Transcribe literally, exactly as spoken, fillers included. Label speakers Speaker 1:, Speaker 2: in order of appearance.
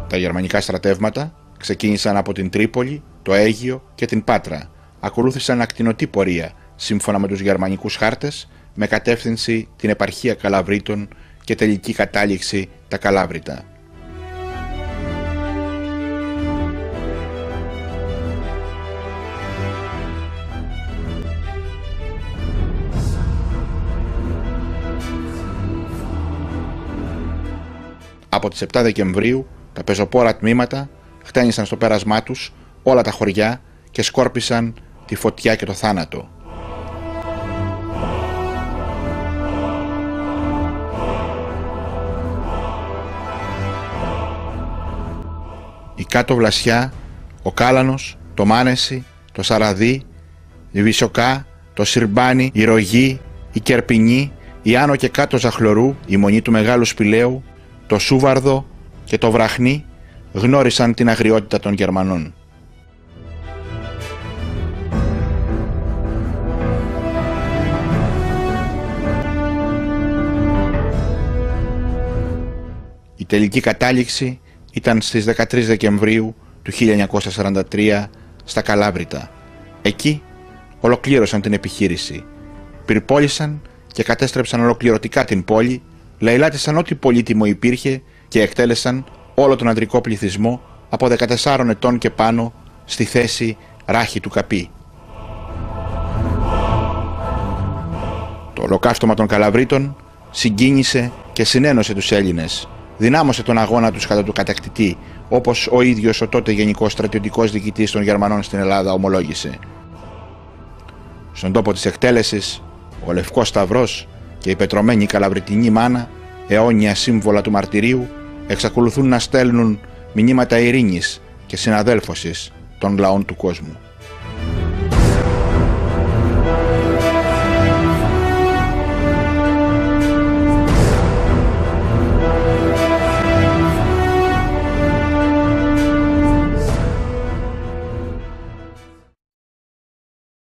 Speaker 1: Τα γερμανικά στρατεύματα ξεκίνησαν από την Τρίπολη, το Αίγυο και την Πάτρα. Ακολούθησαν ακτινωτή πορεία, σύμφωνα με τους γερμανικούς χάρτες, με κατεύθυνση την επαρχία Καλαβρίτων και τελική κατάληξη τα Καλάβρητα. Από τις επτά Δεκεμβρίου τα πεζοπόρα τμήματα χτένισαν στο πέρασμά τους όλα τα χωριά και σκόρπισαν τη φωτιά και το θάνατο. Η Κάτω Βλασιά, ο Κάλανος, το Μάνεση, το Σαραδί, η Βυσοκά, το Συρμπάνι, η Ρογή, η Κερπινή, η Άνω και Κάτω Ζαχλωρού, η Μονή του Μεγάλου Σπηλαίου, το Σούβαρδο και το Βραχνί γνώρισαν την αγριότητα των Γερμανών. Η τελική κατάληξη ήταν στις δεκατρείς Δεκεμβρίου του χίλια εννιακόσια σαράντα τρία στα Καλάβρητα. Εκεί ολοκλήρωσαν την επιχείρηση. Πυρπόλησαν και κατέστρεψαν ολοκληρωτικά την πόλη, λαιλάτισαν ό,τι πολύτιμο υπήρχε και εκτέλεσαν όλο τον ανδρικό πληθυσμό από δεκατεσσάρων ετών και πάνω στη θέση ράχη του Καπί. Το ολοκαύτωμα των Καλαβρίτων συγκίνησε και συνένωσε τους Έλληνες, δυνάμωσε τον αγώνα τους κατά του κατακτητή, όπως ο ίδιος ο τότε γενικός στρατιωτικός διοικητής των Γερμανών στην Ελλάδα ομολόγησε. Στον τόπο της εκτέλεσης, ο Λευκός Σταυρός και η πετρωμένη Καλαβριτινή μάνα, αιώνια σύμβολα του μαρτυρίου, εξακολουθούν να στέλνουν μηνύματα ειρήνης και συναδέλφωσης των λαών του κόσμου.